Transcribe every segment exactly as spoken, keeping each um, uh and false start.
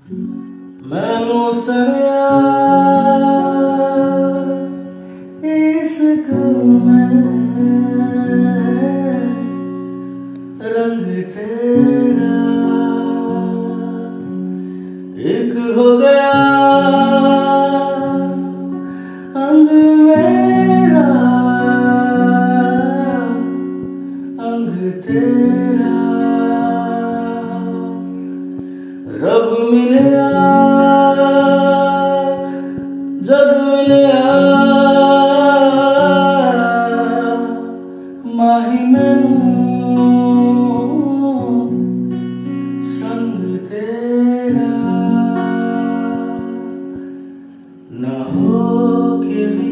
मैनू चढ़िया इश्क में रंग तेरा एक हो गया अंग मेरा अंग तेरा रब मिलिया जद मिलिया माही मैनू संग तेरा ना हो के भी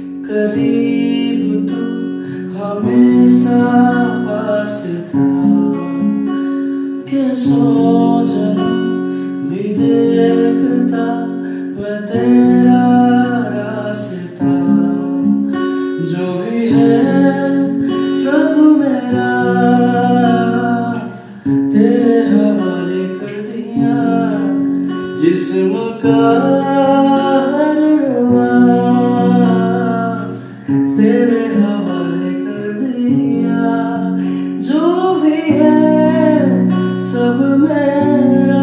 करीब तू हमेशा पास था के सौ जन्म भी देखता मैं तेरा रास्ता जो भी है सब मेरा तेरे हवाले कर दिया जिस्म का हर रुआ तेरे हवाले कर दिया जो भी है सब मेरा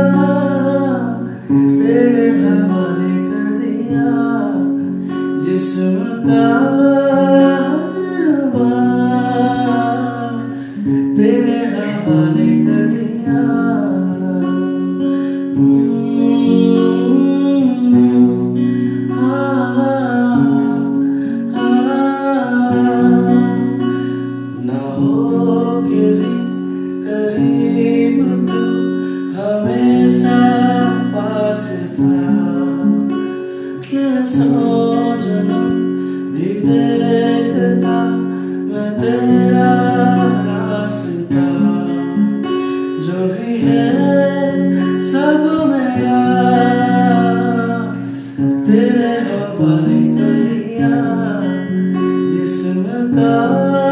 तेरे हवाले कर दिया जिस्म का हलवा तेरे हवाले कर दिया। ना हो के भी करीब तू हमेशा पास था के सौ जन्म भी देखता मैं तेरा रास्ता जो भी है सब मेरा तेरे हवाले कर दिया जिस्म का